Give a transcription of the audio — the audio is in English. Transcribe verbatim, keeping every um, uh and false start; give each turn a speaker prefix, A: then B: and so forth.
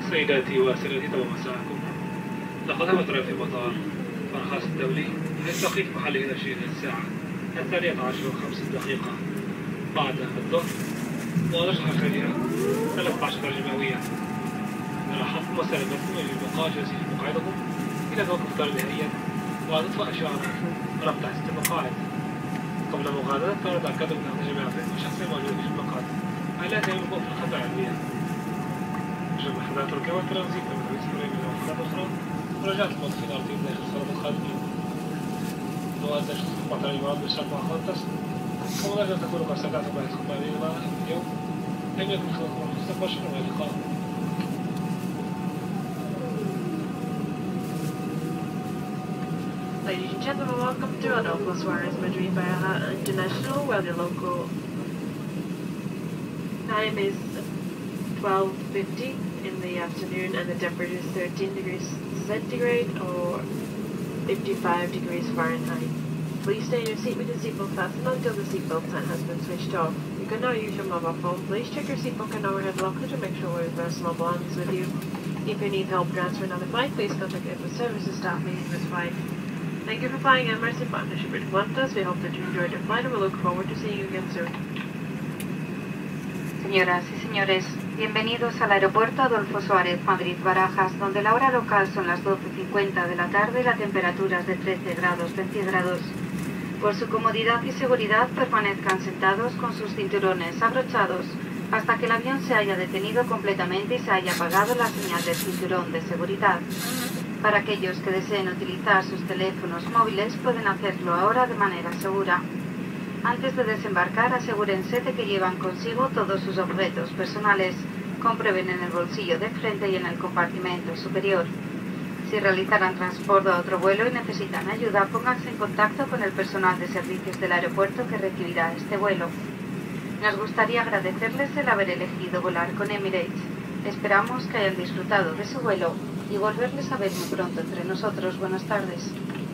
A: سيداتي وسادتي طاب مساءكم. لقد هبط في مطار فرخاص الدولي يستقيل في محله إلى شيء الساعة الثانية عشر وخمس دقيقة بعد الظهر، ونشر خليها ثلاثة عشر درجة مئوية. لاحظت مساندتكم للبقاء جالسين في مقاعدكم إلى أن توقف الطائرة نهائيا وتطفأ إشارة ربط ست مقاعد. قبل مغادرة الطائرة تأكدوا من أن جميع الشخص موجود في المقعد ألا يملكوا في الخطر علميا. جمع حضارة تركيا والترانزيت من مدينة سوريا من محافظات أخرى ورجعت الموظفين الأرضيين داخل الصالة الخارجية. نوزع أربعة الإمارات بالشرط مع خالتس، كما لا يجب تكون قد استمتعتم بحياتكم معنا اليوم. لم يكن خلقكم المستقبل. شكرا إلى اللقاء.
B: Ladies and gentlemen, welcome to Adolfo Suarez Madrid Baraja International, where the local time is twelve fifty in the afternoon and the temperature is thirteen degrees centigrade or fifty-five degrees Fahrenheit. Please stay in your seat with your seatbelt fastened until the seatbelt sign has been switched off. You can now use your mobile phone. Please check your seatbelt and overhead locker to make sure your personal belongings with you. If you need help transferring on the flight, please contact Airport Services staff leading this flight. Thank you for flying Emirates in partnership with Qantas. We hope that you enjoyed your flight and we look forward to seeing you again soon.
C: Señoras y señores, bienvenidos al aeropuerto Adolfo Suárez Madrid-Barajas, donde la hora local son las doce cincuenta de la tarde y la temperatura es de trece grados centígrados. Por su comodidad y seguridad, permanezcan sentados con sus cinturones abrochados hasta que el avión se haya detenido completamente y se haya apagado la señal del cinturón de seguridad. Para aquellos que deseen utilizar sus teléfonos móviles, pueden hacerlo ahora de manera segura. Antes de desembarcar, asegúrense de que llevan consigo todos sus objetos personales. Comprueben en el bolsillo de frente y en el compartimento superior. Si realizarán transporte a otro vuelo y necesitan ayuda, pónganse en contacto con el personal de servicios del aeropuerto que recibirá este vuelo. Nos gustaría agradecerles el haber elegido volar con Emirates. Esperamos que hayan disfrutado de su vuelo y volverles a ver muy pronto entre nosotros. Buenas tardes.